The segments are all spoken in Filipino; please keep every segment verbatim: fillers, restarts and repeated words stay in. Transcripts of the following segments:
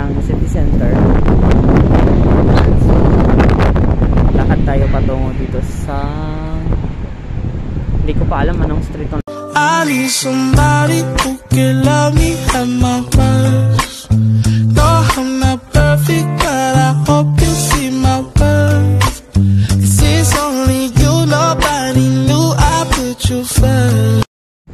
ng city center. Lakad tayo patungo dito sa, hindi ko pa alam anong street on. I need somebody who can love me at my worst. No, I'm not perfect, but I hope you see my worth. 'Cause it's only you, nobody knew I put you first.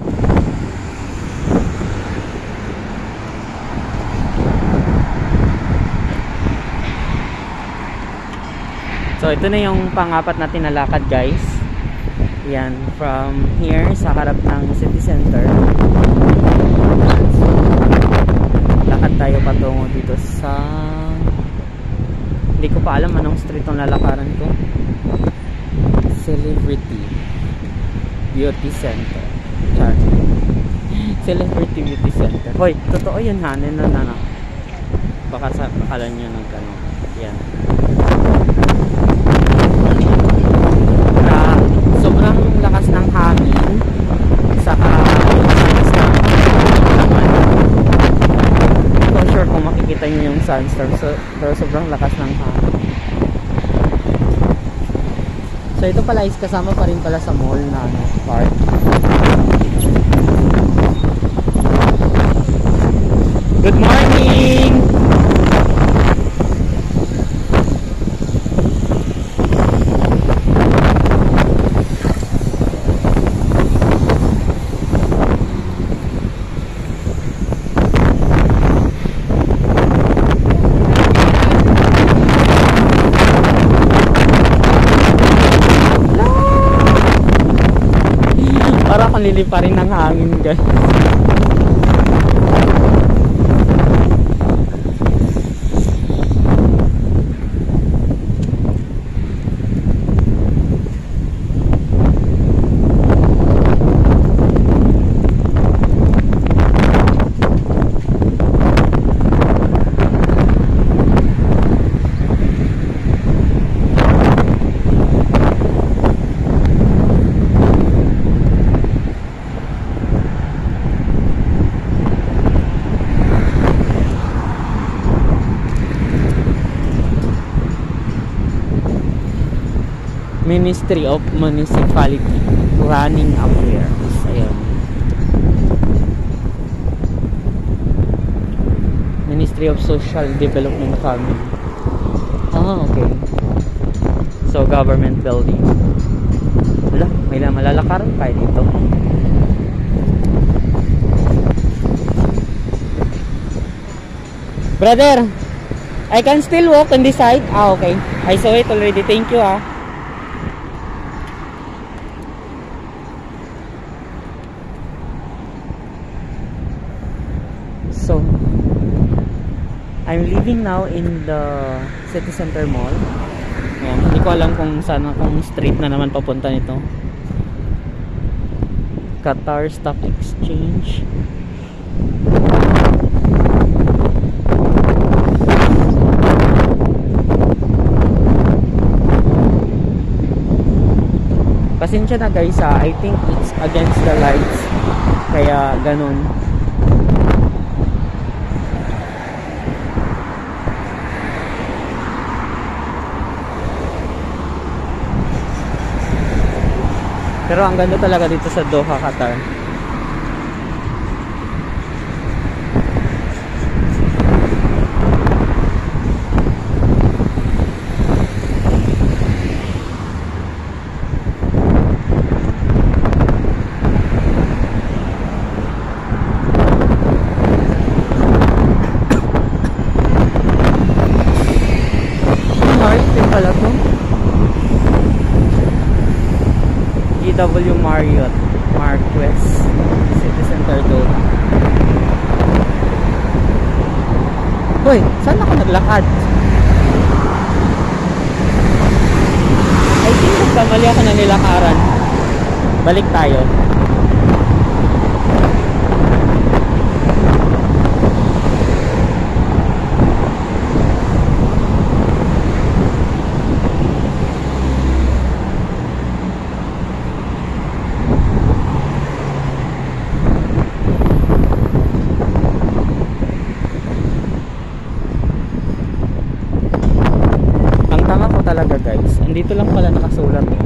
So ito na yung pang-apat natin na lakad, guys. Yan, from here sa harap ng city center. Lakad tayo patungo dito sa, hindi ko pa alam anong street ang lalakaran ko. Celebrity Beauty Center. Char. Celebrity Beauty Center. Hoy, totoo yun ha. Nino na na. Baka sa akala nyo ng gano'n. Yan. Uh, sobrang lakas ng hangin. Saka hindi ko sure kung makikita nyo yung sandstorm. So, pero sobrang lakas ng hangin. So ito pala is kasama pa rin pala sa mall na ano, park. Good morning! Para kang liliparin ng hangin, guys. Ministry of Municipality Planning Affairs. Ayan. Ministry of Social Development Family. Ah, okay. So, government building. Wala, may malalakaran pa dito. Brother, I can still walk on this side? Ah, okay. I saw it already. Thank you, ah. So, I'm living now in the City Center Mall. Ayan, hindi ko alam kung saan, kung street na naman papunta nito. Qatar Stock Exchange. Pasensya na guys, ah, I think it's against the lights. Kaya ganun. Pero ang ganda talaga dito sa Doha, Qatar. Pala to D W Marriott Marquez City Center Doha. Hoy, saan ako naglakad? I think nagkamali ako na nilakaran. Balik tayo. talaga guys. Andito lang pala nakasulat eh.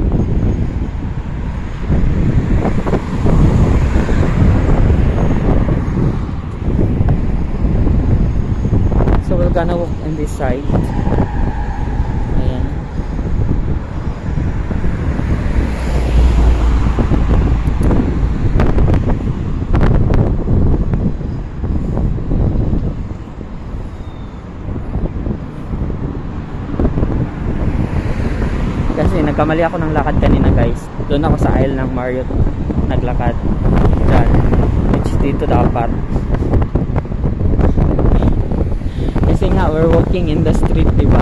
So we're gonna walk on this side. Ayan. Kasi nagkamali ako ng lakad kanina guys. Doon ako sa aisle ng Marriott naglakad. Diyan. Which dito dapat. Kasi nga we're walking in the street, diba?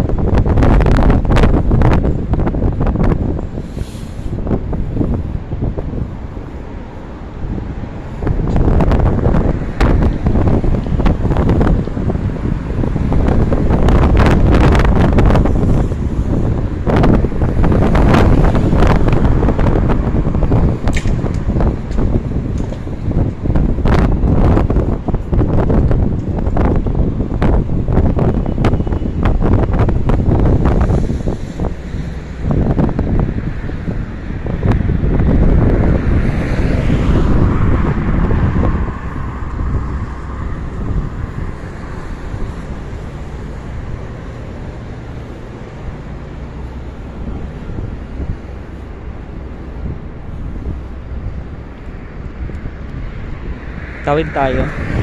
Tawid tayo.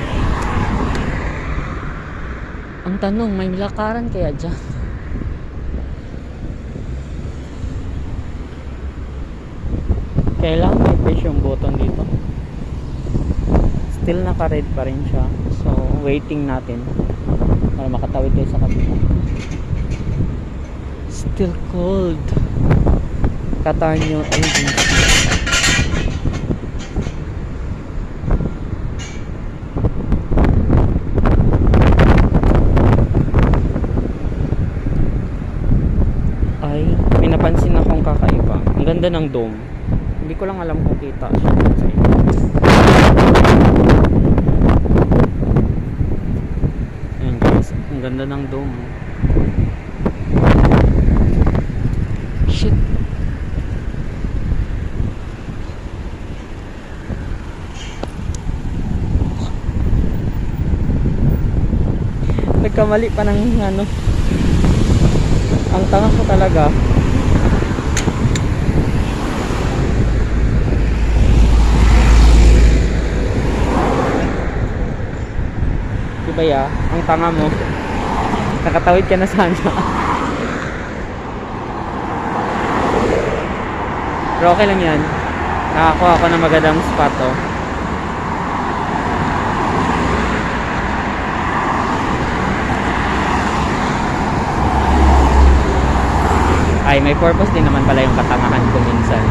Ang tanong, may lakaran kaya dyan? Kailangan may push yung button dito. Still naka-red pa rin siya. So, waiting natin para makatawid tayo sa kabila. Still cold. Qatar New Agency. Napansin akong kakaiba. Ang ganda ng dome. Hindi ko lang alam kung kita siya sa inyo. Ayan guys, ang ganda ng dome. Shit. Nagkamali pa ng ano. Ang tanga ko talaga. Diba ya? Ang tanga mo. Nakatawid ka na sana. Pero okay lang yan. Nakakuha ako ng magandang spot oh. Ay, may purpose din naman pala yung katangahan ko minsan.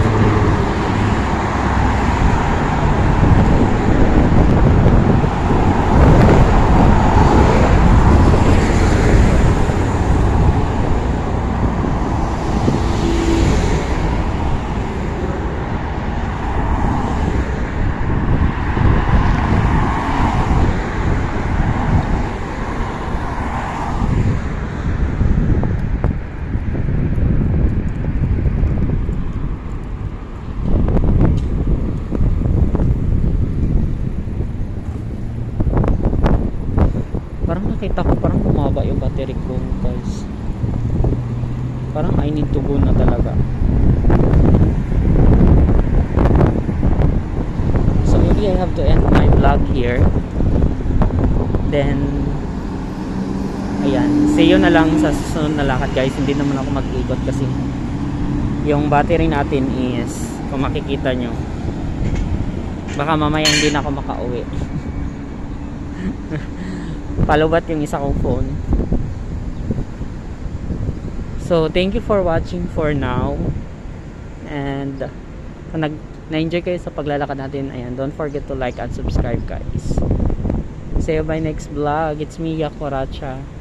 Parang nakita ko parang bumaba yung battery ko guys. Parang I need to go na talaga. So maybe I have to end my vlog here. Then ayan, see you na lang sa susunod na lakad guys. Hindi naman ako mag-ikot kasi yung battery natin is, kung makikita nyo, baka mamaya hindi na ako makauwi. Palubat yung isa kong phone. So thank you for watching for now. And kung nag na-enjoy kayo sa paglalakad natin, ayan, don't forget to like and subscribe guys. See you by next vlog. It's me, DOHA QATAR.